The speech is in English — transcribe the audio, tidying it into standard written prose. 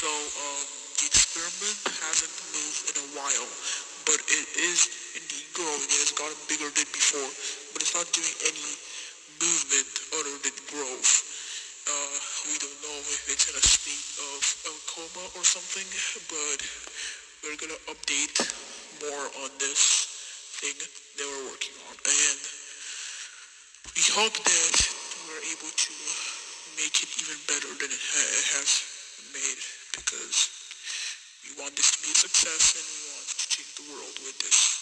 The experiment hasn't moved in a while, but it is indeed growing. It has gotten bigger than before, but it's not doing any movement other than growth. We don't know if it's in a state of a coma or something, but we're gonna update more on this thing that we're working on, and we hope that we're able to make it even better than it has made, because we want this to be a success and we want to change the world with this.